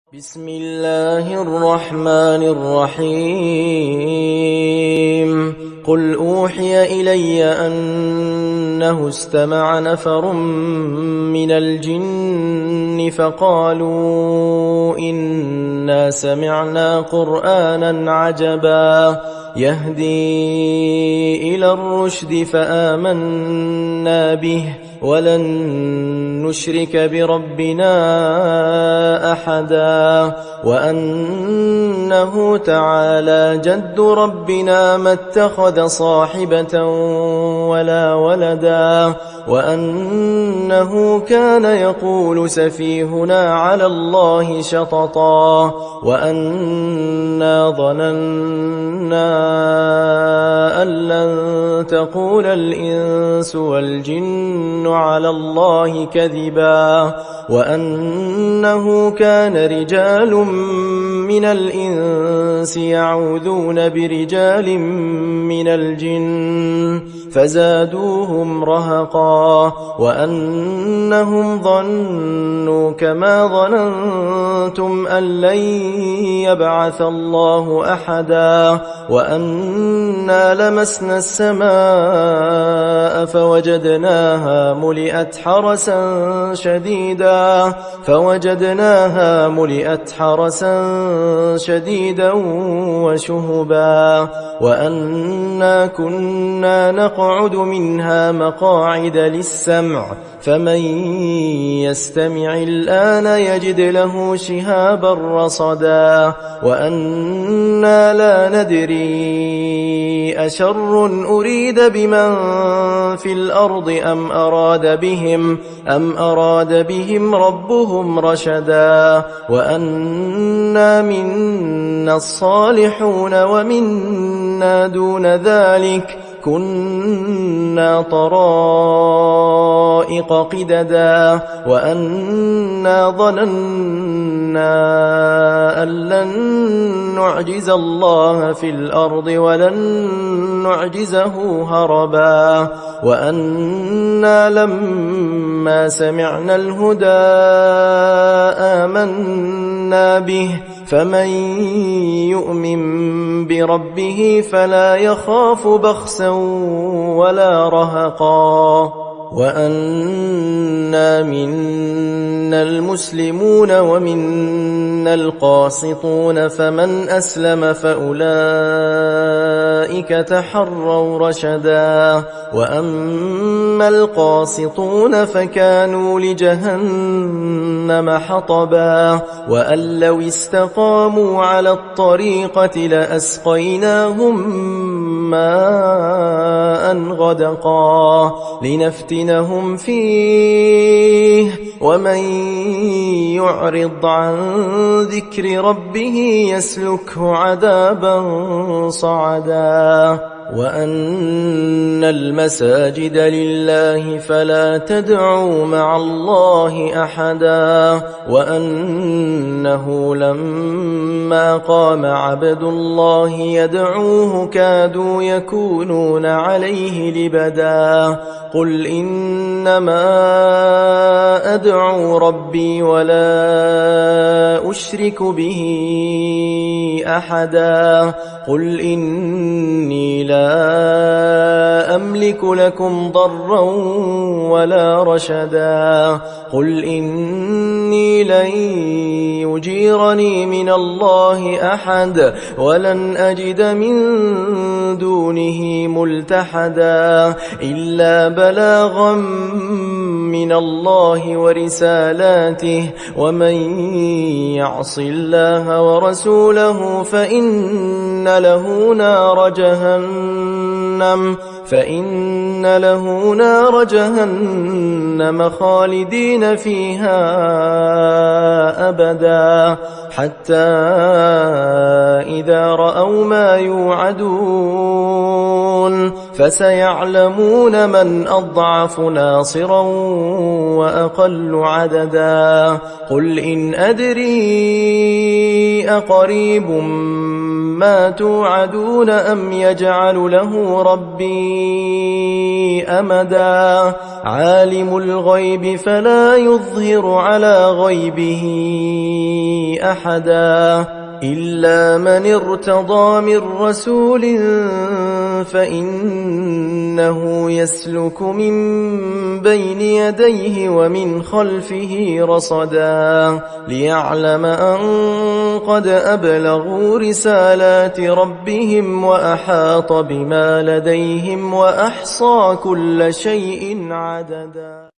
بسم الله الرحمن الرحيم قل أوحي إلي أنه استمع نفر من الجن فقالوا إنا سمعنا قرآنا عجبا يهدي إلى الرشد فآمنا به ولن نشرك بربنا أحدا وأنه تعالى جد ربنا ما اتخذ صاحبة ولا ولدا وأنه كان يقول سفيهنا على الله شططا وأنا ظننا أن لن تقول الإنس والجن على الله كذبا وأنه كان رجال من الإنس يعوذون برجال من الجن فزادوهم رهقا وأنهم ظنوا كما ظننتم أن لن يبعث الله أحدا وأنا لمسنا السماء فوجدناها ملئت حرسا شديدا وشهبا وأنا كنا نقعد منها مقاعد للسمع فمن يستمع الآن يجد له شهابا رصدا وأنا لا ندري أشر أريد بمن في الأرض أم أراد بهم ربهم رشدا وأنا منا الصالحون ومنا دون ذلك كنا طرائق قددا وأنا ظننا أن لن نعجز الله في الأرض ولن نعجزه هربا وأنا لما سمعنا الهدى آمنا به فمن يؤمن بربه فلا يخاف بخسا ولا رهقا وأنا منا المسلمون ومنا القاسطون فمن أسلم فأولئك تحروا رشدا وأما القاسطون فكانوا لجهنم حطبا وأن لو استقاموا على الطريقة لأسقيناهم ماء غدقا لنفتنهم فيه ومن يعرض عن ذكر ربه يسلكه عذابا صعدا وأن المساجد لله فلا تدعوا مع الله أحدا وأنه لما قام عبد الله يدعوه كادوا يكونون عليه لبدا قل إنما أدعو ربي ولا أشرك به أحدا قل إني لا أملك لكم ضرا ولا رشدا قل إني لن يجيرني من الله أحد ولن أجد من دونه ملتحدا إلا بلاغا من الله ورسالاته ومن يعص الله ورسوله فإن له نار جهنم خالدين فيها أبدا حتى إذا رأوا ما يوعدون فسيعلمون من أضعف ناصرا وأقل عددا قل إن أدري أقريب ما توعدون أم يجعل له ربي أمدا عالم الغيب فلا يظهر على غيبه أحدا إلا من ارتضى من رسول فإنه يسلك من بين يديه ومن خلفه رصدا ليعلم أن قد أبلغوا رسالات ربهم وأحاط بما لديهم وأحصى كل شيء عددا.